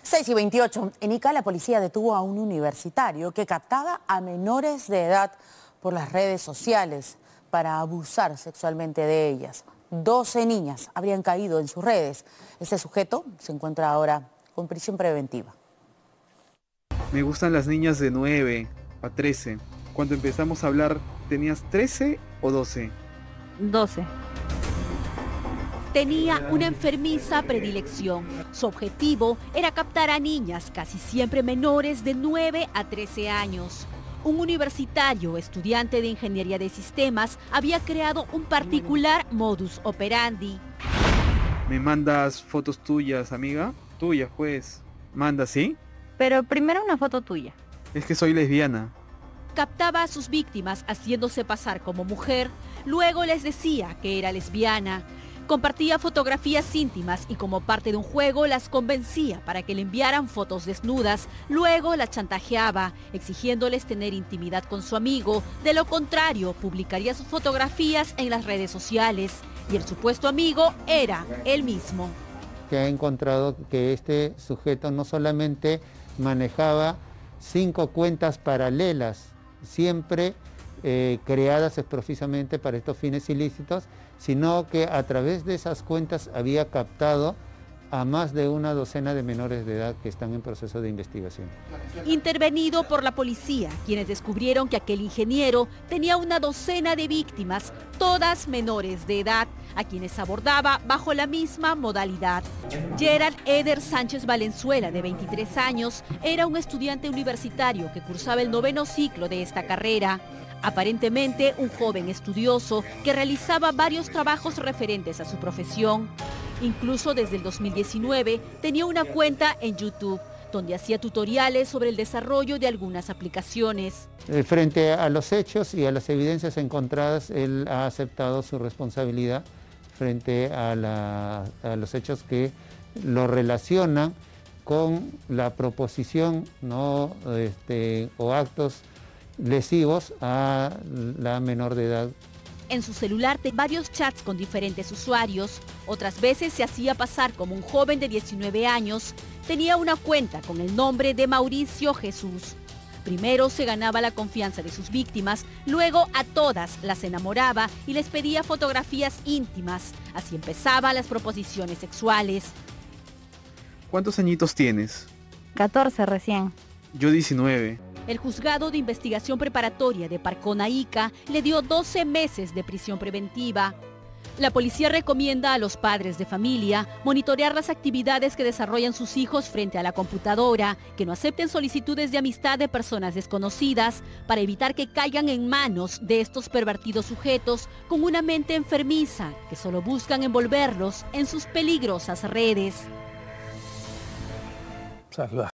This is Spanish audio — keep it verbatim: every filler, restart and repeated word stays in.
seis y veintiocho. En Ica la policía detuvo a un universitario que captaba a menores de edad por las redes sociales para abusar sexualmente de ellas. doce niñas habrían caído en sus redes. Este sujeto se encuentra ahora con prisión preventiva. Me gustan las niñas de nueve a trece. Cuando empezamos a hablar, ¿tenías trece o doce? doce. Tenía una enfermiza predilección. Su objetivo era captar a niñas, casi siempre menores de nueve a trece años. Un universitario, estudiante de ingeniería de sistemas, había creado un particular modus operandi. ¿Me mandas fotos tuyas, amiga? Tuyas, pues. ¿Manda, sí? Pero primero una foto tuya. Es que soy lesbiana. Captaba a sus víctimas haciéndose pasar como mujer, luego les decía que era lesbiana. Compartía fotografías íntimas y como parte de un juego las convencía para que le enviaran fotos desnudas, luego las chantajeaba, exigiéndoles tener intimidad con su amigo. De lo contrario, publicaría sus fotografías en las redes sociales y el supuesto amigo era él mismo. Se ha encontrado que este sujeto no solamente manejaba cinco cuentas paralelas, siempre eh, creadas precisamente para estos fines ilícitos, sino que a través de esas cuentas había captado a más de una docena de menores de edad que están en proceso de investigación. Intervenido por la policía, quienes descubrieron que aquel ingeniero tenía una docena de víctimas, todas menores de edad, a quienes abordaba bajo la misma modalidad. Gerald Eder Sánchez Valenzuela, de veintitrés años, era un estudiante universitario que cursaba el noveno ciclo de esta carrera. Aparentemente un joven estudioso que realizaba varios trabajos referentes a su profesión. Incluso desde el dos mil diecinueve tenía una cuenta en YouTube donde hacía tutoriales sobre el desarrollo de algunas aplicaciones. Frente a los hechos y a las evidencias encontradas, él ha aceptado su responsabilidad frente a, la, a los hechos que lo relacionan con la proposición, ¿no? este, o actos lesivos a la menor de edad. En su celular tenía varios chats con diferentes usuarios. Otras veces se hacía pasar como un joven de diecinueve años. Tenía una cuenta con el nombre de Mauricio Jesús. Primero se ganaba la confianza de sus víctimas, luego a todas las enamoraba y les pedía fotografías íntimas. Así empezaban las proposiciones sexuales. ¿Cuántos añitos tienes? catorce recién. Yo diecinueve. El juzgado de investigación preparatoria de Parcona Ica le dio doce meses de prisión preventiva. La policía recomienda a los padres de familia monitorear las actividades que desarrollan sus hijos frente a la computadora, que no acepten solicitudes de amistad de personas desconocidas para evitar que caigan en manos de estos pervertidos sujetos con una mente enfermiza que solo buscan envolverlos en sus peligrosas redes. Salud.